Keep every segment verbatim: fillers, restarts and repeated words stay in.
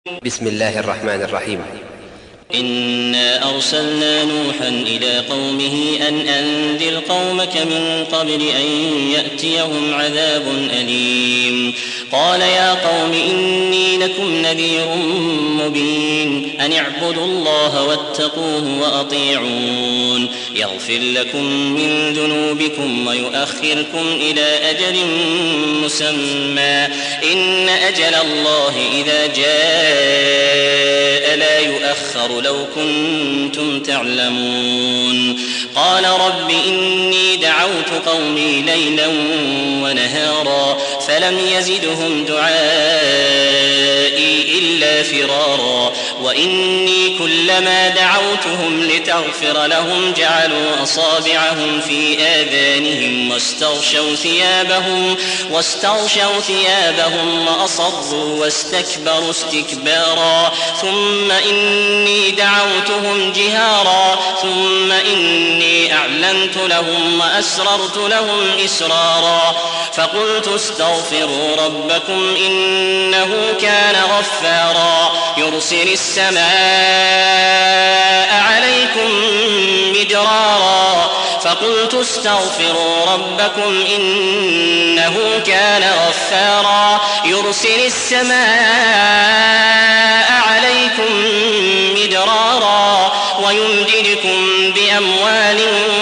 بسم الله الرحمن الرحيم. إنا أرسلنا نوحا إلى قومه أن أنذر قومك من قبل أن يأتيهم عذاب أليم. قال يا قوم إني لكم نذير مبين أن اعبدوا الله واتقوه وأطيعون يغفر لكم من ذنوبكم ويؤخركم إلى أجل مسمى إن أجل الله إذا جاء لا يؤخر لو كنتم تعلمون. قال رب إني دعوت قومي ليلا ونهارا فلم يزدهم دعائي إلا فرارا وإني كلما دعوتهم لتغفر لهم جعلوا أصابعهم في آذانهم واستغشوا ثيابهم واستغشوا ثيابهم وأصروا واستكبروا استكبارا ثم إني دعوتهم جهارا ثم إني أعلنت لهم وأسررت لهم إسرارا فقلت استغفروا ربكم إنه كان غفارا يرسل السماء عليكم مدرارا فقلت استغفروا ربكم إنه كان غفارا يرسل السماء عليكم مدرارا ويمددكم بأموال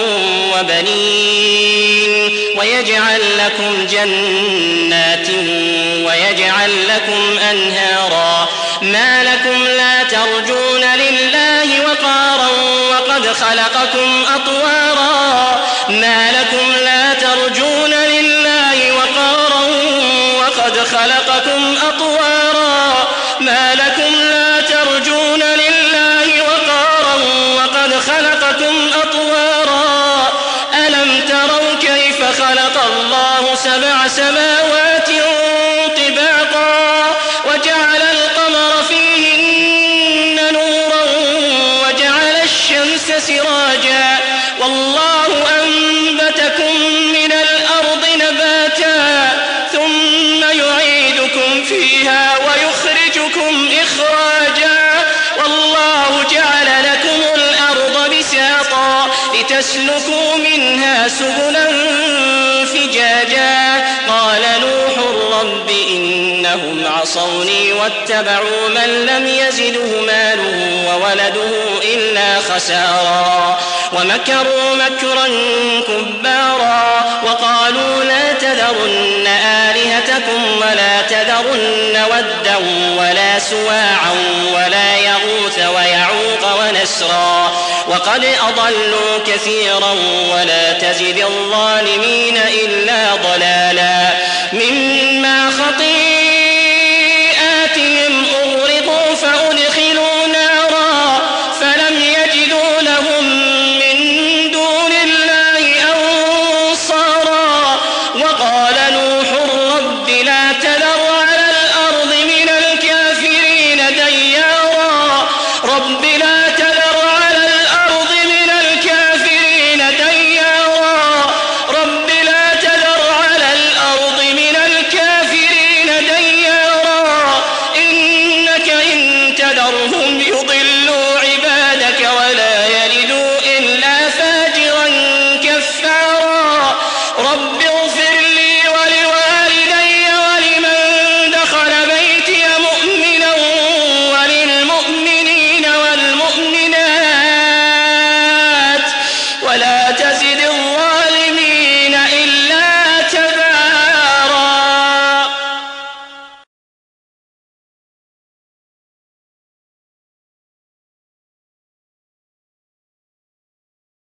وبنين ويجعل لكم جنات ويجعل لكم أنهارا ما لكم لا ترجون لله وقارا وقد خلقكم أطوارا ما لكم لا ترجون لله وقارا وقد خلقكم أطوارا ما لكم لا ترجون لله وقارا وقد خلقكم أطوارا ألم تروا كيف خلق الله سبع سماوات طباقا وجعل القمر فيهن نورا وجعل الشمس سراجا والله أنبتكم من الأرض نباتا ثم يعيدكم فيها ويخرجكم إخراجا والله جعل لكم الأرض بساطا لتسلكوا منها سبلا فجاجا قال نوح رب إنهم عصوني واتبعوا من لم يزده ماله وولده إلا خسارا ومكروا مكرا كبارا وقالوا لا تذرن آلهتكم ولا تذرن ودا ولا سواعا ولا يغوث ويعوق ونسرا وقد أضلوا كثيرا ولا تزد الظالمين إلا ضلالا مما خطير